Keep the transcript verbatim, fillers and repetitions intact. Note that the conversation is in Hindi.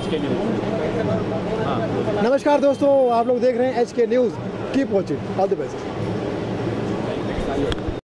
H K news. हाँ नमस्कार दोस्तों, आप लोग देख रहे हैं H K news. Keep watching, all the best.